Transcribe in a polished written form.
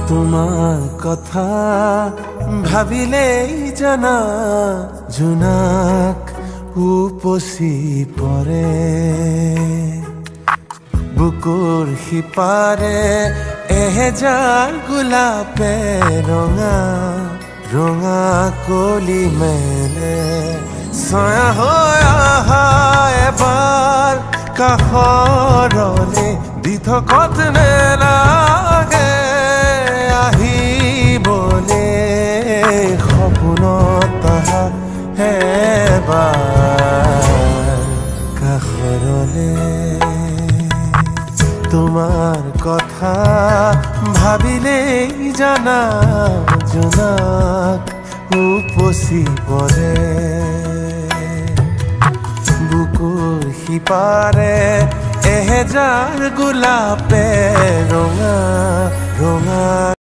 তোমাৰ কথা ভাবিলেই জানা জোনাক উপচি পৰে বুকুৰ সিপাৰে এহেজাৰ গোলাপে ৰঙা ৰঙা কলি মেলে ছায়া হৈ আহা এবাৰ কাষৰলে দি থকত নেলাগে আহিবলে সপোনত আহা এবাৰ কাষৰলে তোমাৰ কথা ভাবিলেই জানা জোনাক উপচি পৰে বুকুৰ সিপাৰে এহেজাৰ গোলাপে ৰঙা ৰঙা